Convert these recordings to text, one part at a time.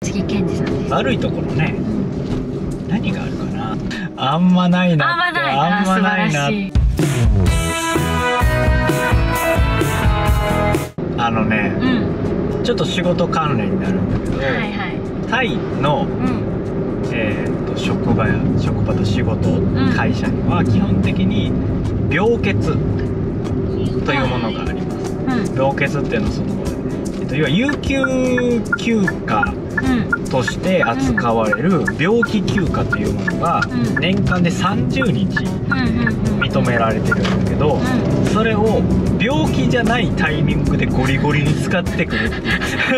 杉健二さんです。 悪いところね、何があるかな。あんまないなって。あんまないな。あのね、ちょっと仕事関連になるんだけど、タイの職場と仕事、会社には基本的に病欠というものがあります。病欠っていうのはその、要は有給休暇として扱われる病気休暇というものが年間で30日認められてるんだけど、それを病気じゃないタイミングでゴリゴリに使ってくるっていう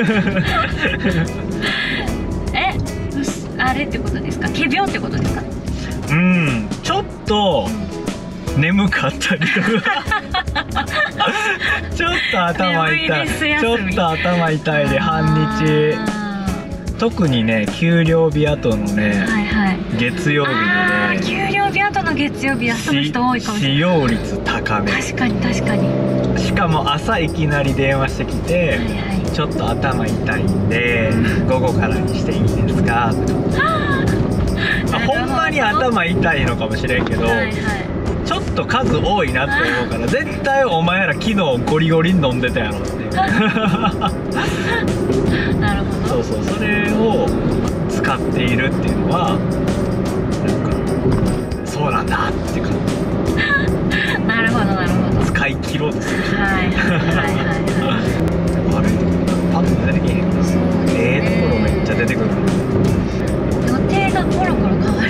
あれってことですか？仮病ってことですか？ ちょっと眠かったりとかちょっと頭痛い、ちょっと頭痛いで半日、特にね給料日後のね、月曜日でね、 給料日後の月曜日休む人多いかもしれない。 使用率高め。 確かに確かに。 しかも朝いきなり電話してきて、ちょっと頭痛いんで午後からにしていいですかとかほんまに頭痛いのかもしれんけど、ちょっと数多いなって思うから、絶対お前ら昨日ゴリゴリ飲んでたやろってなるほど。 そう、それを使っているっていうのはなんかそうなんだって感じ。 なるほどなるほど。 使い切ろうとする。 でも悪いところパッと出てけへんから、ところめっちゃ出てくる。 予定がコロコロ変わる。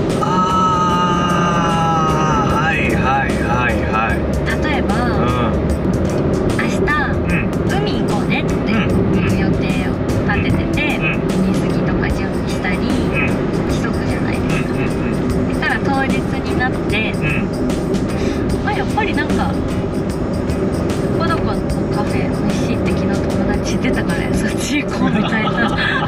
例えば、明日、海行こうねっていう予定を立ててて、水着とか準備したり、規則じゃないですか。そしたら当日になって、やっぱりなんかどこどこのカフェ美味しいって昨日友達言ってたからそっち行こうみたいな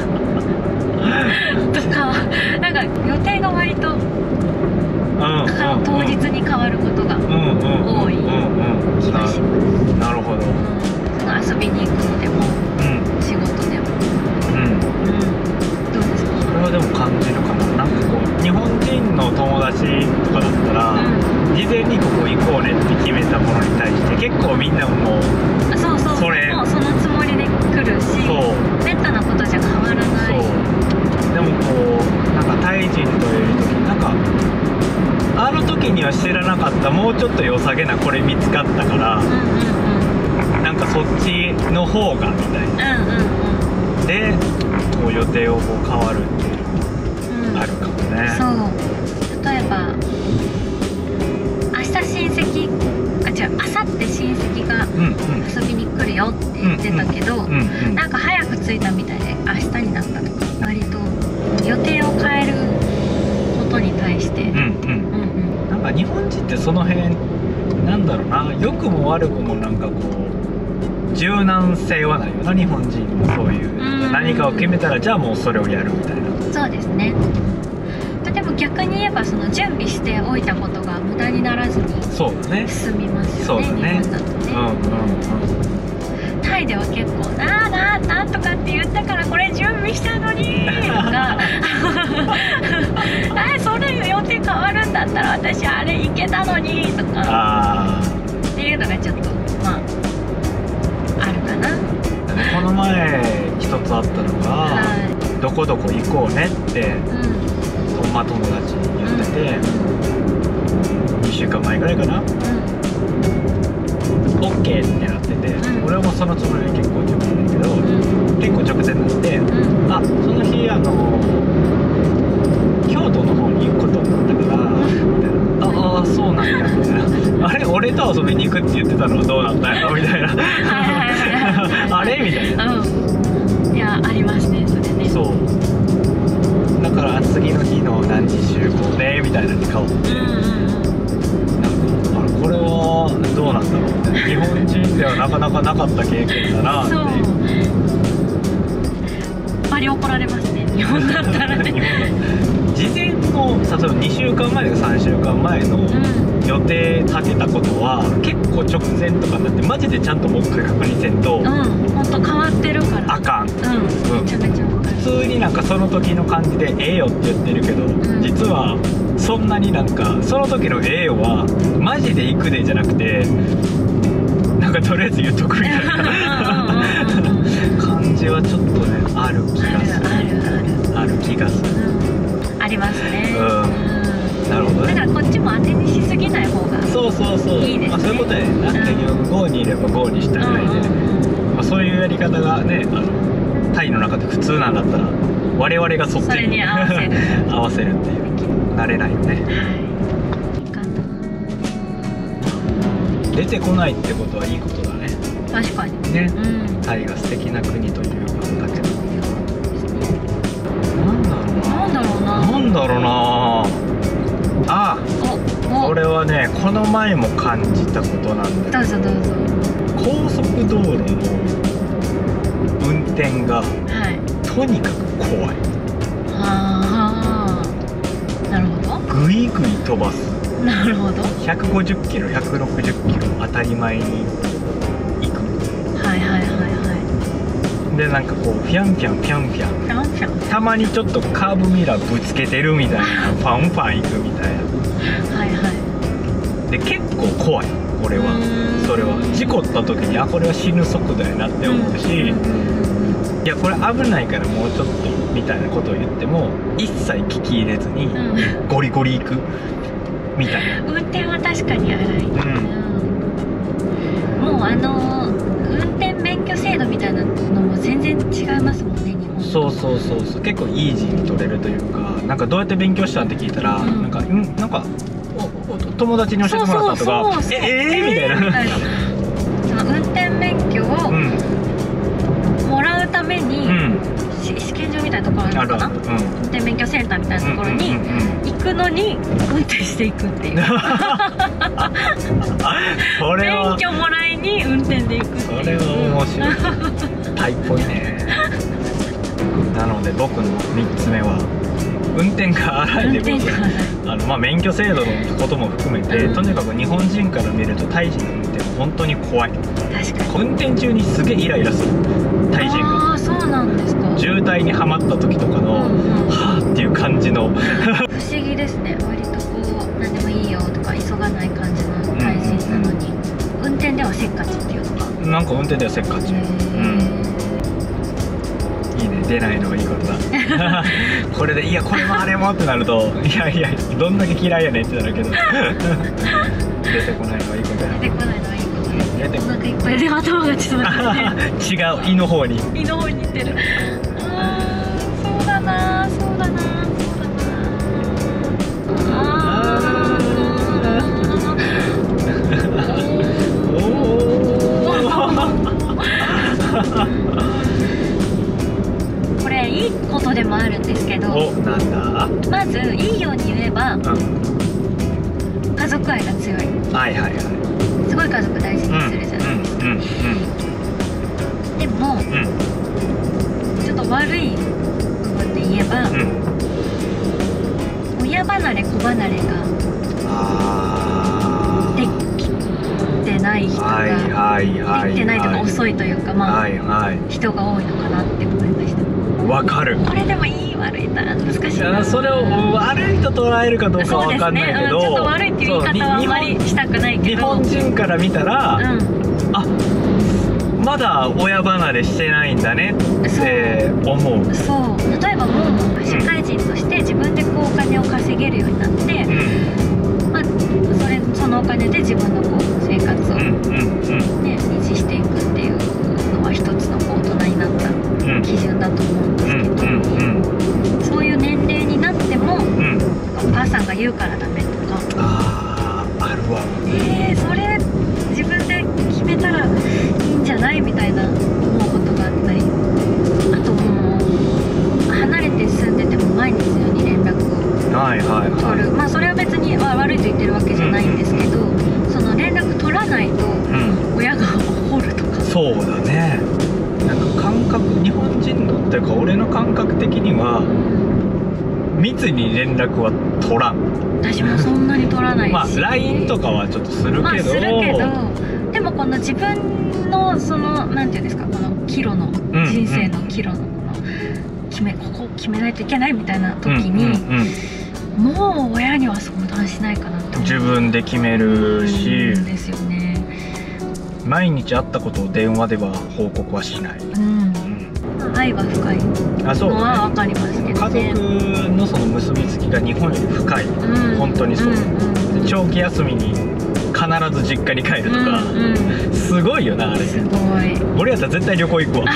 とか、なんか予定が割と当日に変わることが多い気がします。 なるほど。 その遊びに行くのでも、仕事でも。どうですか？ それはでも感じるかな。なんかこう日本人の友達とかだったら、事前にここ行こうねって決めたものに対して結構みんなもうそれもうそのつもりで来るし、めったなことじゃ変わらない。 でもこうなんかタイ人といる時なんかあの時には知らなかったもうちょっと良さげなこれ見つかったから、なんかそっちの方がみたいな、でこう予定をこう変わるっていうのがあるかもね。 例えば明日親戚明後日親戚が遊びに来るよって言ってたけど、なんか早く着いたみたいで明日になったとか、割と予定を変えることに対してなんか日本人ってその辺なんだろうな、良くも悪くもなんかこう柔軟性はないよな、日本人もそういう、何かを決めたらじゃあもうそれをやるみたいな。 そうですね。でも逆に言えばその準備しておいたことが無駄にならずに進みますよね。日本だとね。タイでは結構なんとかって言ったからこれ準備したのにとかそれ予定変わるんだったら私あれ行けたのにとかっていうのがちょっとあるかな。 この前一つあったのが、どこどこ行こうねって友達に言ってて、2週間前ぐらいかな、OK ってなってて、俺はもうそのつもりで結構直前だけど、結構直前になって、その日京都の方に行くことになったからみたいな、そうなんやみたいな、あれ俺と遊びに行くって言ってたのはどうなったんやろみたいなあれみたいな。 いやありますねそれね。 そうだから次の日の何時集合ねみたいなのに変わって、なんかこれはどうなんだろうみたいな、日本人ではなかなかなかった経験だなっていう。 バリ怒られますね日本だったらね事前の例えば2週間前とか3週間前の予定立てたことは結構直前とかになってマジでちゃんともう一回確認せんと、 本当変わってるからあかん。 めちゃめちゃ分かる。 通になんかその時の感じでええよって言ってるけど、実はそんなになんかその時のええよはマジで行くでじゃなくて、なんかとりあえず言っとくみたいな感じはちょっとねある気がする。ある気がする。 ありますね。 なるほどね。 だからこっちも当てにしすぎない方がそうそうそう、 いいですね。 まあそういうことやねんな。結局5にいれば5にしたぐらいで、まあそういうやり方がね、タイの中で普通なんだったら我々がそっちに合わせるっていう慣れないよね。出てこないってことはいいことだね。 確かにね、タイが素敵な国ということだけど、なんだろうなあ、これはねこの前も感じたことなんだけど、 どうぞどうぞ。 高速道路の運転が、とにかく怖い。 なるほど。 グイグイ飛ばす。 なるほど。 150キロ160キロ当たり前に行く。でなんかこうフィャンフャンたまにちょっとカーブミラーぶつけてるみたいな、ファンファン行くみたいな。で結構怖い。俺はそれは事故った時にこれは死ぬ速度やなって思うし、いやこれ危ないからもうちょっとみたいなことを言っても一切聞き入れずにゴリゴリ行くみたいな。 運転は確かに荒い。もう運転免許制度みたいなのも全然違いますもんね、日本。 そう結構イージーに取れるというか、なんかどうやって勉強したんって聞いたら、なんか友達に教えてもらったとか、みたいな。 その運転免許をもらうために、試験場みたいなところあるのかな、運転免許センターみたいなところに行くのに運転していくっていう。 それは免許もらいに運転で行くっていう。 それは面白い。タイっぽいね。なので僕の3つ目は運転が荒いでございます。免許制度のことも含めて、とにかく日本人から見るとタイ人の運転は本当に怖い。 確かに運転中にすげえイライラする、タイ人が。 そうなんですか。 渋滞にはまった時とかの、はぁっていう感じの。不思議ですね。割とこう何でもいいよとか急がない感じのタイ人なのに、運転ではせっかちっていうのか。 なんか運転ではせっかち。いいね、出ないのがいいことだ。これでいやこれもあれもってなると、いやどんだけ嫌いやねんってなるけど。出てこないのはいいことや。 出てこないのはいいことです。お腹いっぱいで頭がちょっと待って。 違う、胃の方に。 胃の方に行ってる。そうだな。これいいことでもあるんですけど、 なんだ。まずいいように言えば、家族愛が強い。すごい家族大事にするじゃないですか。でも、ちょっと悪い部分で言えば、親離れ子離れができてない人ができてないとか遅いというか、人が多いのかなって思いました。 わかる。 これでもいい悪いな、難しいな。 それを悪いと捉えるかどうかわかんないけど、 ちょっと悪いっていう言い方はあんまりしたくないけど、 日本人から見たら、まだ親離れしてないんだねって思う。例えばもう社会人として自分でこうお金を稼げるようになって、そのお金で自分のこう生活を維持していくっていうのは一つのこう大人になった基準だと思うんですけど、そういう年齢になっても、お母さんが言うからダメとか、 あるわ。 それ自分で決めたらいいんじゃないみたいな思うことがあったり、あともう離れて住んでても毎日のように連絡を取る。それは別に悪いと言ってるわけじゃないんですけど、その連絡取らないと親が怒るとか。 そうだね。なんか感覚、日本人のっていうか俺の感覚的には密に連絡は取らん。 私もそんなに取らないし、 LINE とかはちょっとするけど、 でもこの自分のそのなんていうんですか、この岐路の人生の岐路のこの気ここ決めないといけないみたいな時に、もう親には相談しないかなと。 自分で決めるしですよね。 毎日会ったことを電話では報告はしない。 愛が深いのは分かりますけどね。 家族のその結びつきが日本より深い、本当にそう。長期休みに必ず実家に帰るとか、すごいよなあれ。 すごい。 俺やったら絶対旅行行くわ。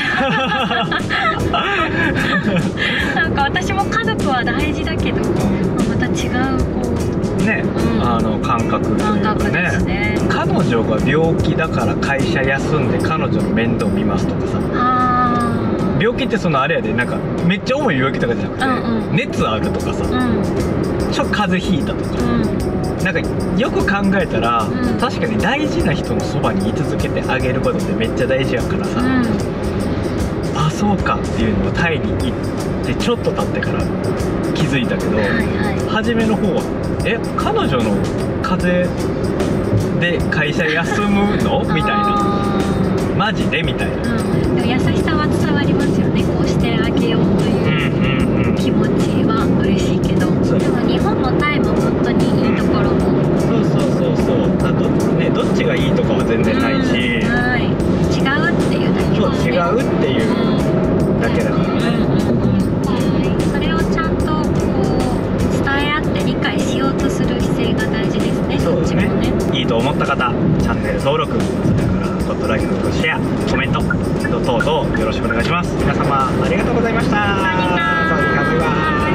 なんか私も家族は大事だけど、また違うこうね、感覚というかね。彼女が病気だから会社休んで彼女の面倒見ますとかさ。病気ってそのあれやで、なんかめっちゃ重い病気とかじゃなくて、熱あるとかさ、ちょっと風邪ひいたとか、なんかよく考えたら、確かに大事な人のそばに居続けてあげることってめっちゃ大事やからさ、あ、そうかっていうのをタイに行ってちょっと経ってから気づいたけど、初めの方は彼女の風邪で会社休むのみたいな、マジでみたいな。 でも優しさは伝わりますよね。こうしてあげようという気持ちは嬉しいけど、でも日本もタイも本当にいいところも、 あとね、どっちがいいとかは全然ないし、 違うっていうだけ、 そう違うっていうだけだからね。 それをちゃんとこう伝え合って理解しようとする姿勢が大事ですね。 そうですね。いいと思った方、チャンネル登録、それからゴッドライクのシェア、コメント等々よろしくお願いします。皆様ありがとうございました。 バイバイ。